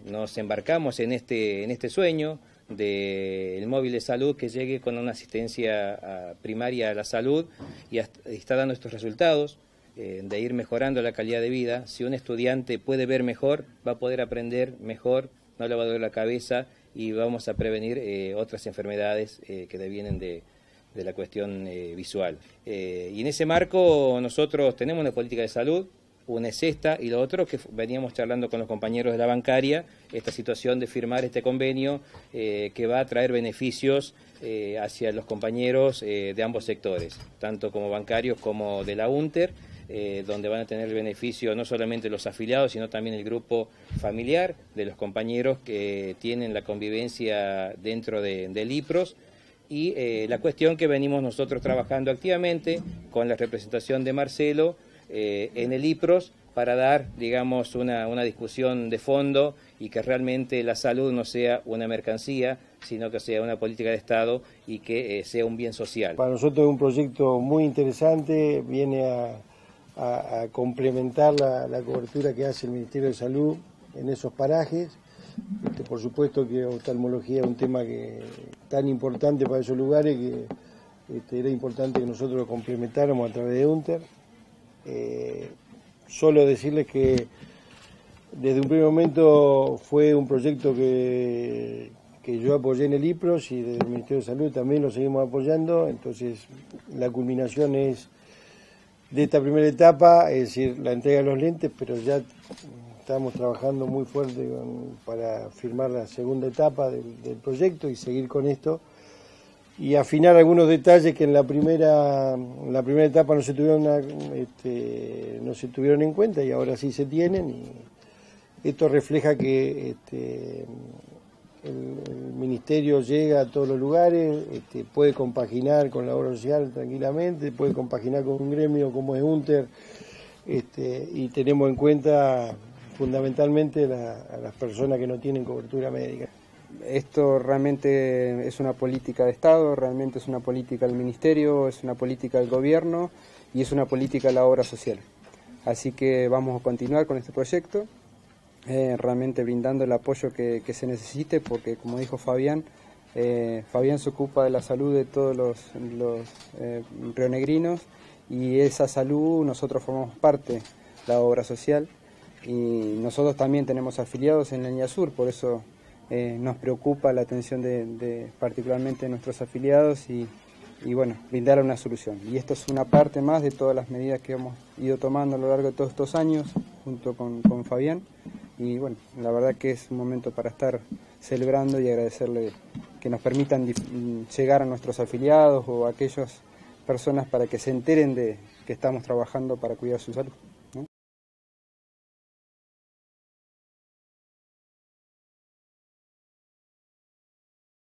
nos embarcamos en este sueño del móvil de salud que llegue con una asistencia primaria a la salud y está dando estos resultados de ir mejorando la calidad de vida. Si un estudiante puede ver mejor, va a poder aprender mejor, no le va a doler la cabeza y vamos a prevenir otras enfermedades que devienen de la cuestión visual. Y en ese marco nosotros tenemos una política de salud. Una es esta, y lo otro que veníamos charlando con los compañeros de la bancaria, esta situación de firmar este convenio que va a traer beneficios hacia los compañeros de ambos sectores, tanto como bancarios como de la UNTER, donde van a tener el beneficio no solamente los afiliados, sino también el grupo familiar de los compañeros que tienen la convivencia dentro del IPROS. Y la cuestión que venimos nosotros trabajando activamente con la representación de Marcelo en el IPROS para dar, digamos, una discusión de fondo y que realmente la salud no sea una mercancía, sino que sea una política de Estado y que sea un bien social. Para nosotros es un proyecto muy interesante, viene a complementar la cobertura que hace el Ministerio de Salud en esos parajes. Por supuesto que oftalmología es un tema tan importante para esos lugares que era importante que nosotros lo complementáramos a través de UNTER. Solo decirles que desde un primer momento fue un proyecto que yo apoyé en el IPROS y desde el Ministerio de Salud también lo seguimos apoyando. Entonces la culminación es de esta primera etapa, es decir, la entrega de los lentes, pero ya estamos trabajando muy fuerte para firmar la segunda etapa del proyecto y seguir con esto y afinar algunos detalles que en la primera etapa no se tuvieron en cuenta y ahora sí se tienen, y esto refleja que el Ministerio llega a todos los lugares, puede compaginar con la obra social tranquilamente, puede compaginar con un gremio como es UNTER, y tenemos en cuenta fundamentalmente a las personas que no tienen cobertura médica. Esto realmente es una política de Estado, realmente es una política del Ministerio, es una política del Gobierno y es una política de la obra social. Así que vamos a continuar con este proyecto, realmente brindando el apoyo que se necesite, porque como dijo Fabián, Fabián se ocupa de la salud de todos los rionegrinos, y esa salud nosotros formamos parte de la obra social y nosotros también tenemos afiliados en la línea sur, por eso nos preocupa la atención particularmente de nuestros afiliados y bueno, brindar una solución. Y esto es una parte más de todas las medidas que hemos ido tomando a lo largo de todos estos años junto con Fabián, y bueno, la verdad que es un momento para estar celebrando y agradecerle que nos permitan llegar a nuestros afiliados o a aquellas personas para que se enteren de que estamos trabajando para cuidar su salud.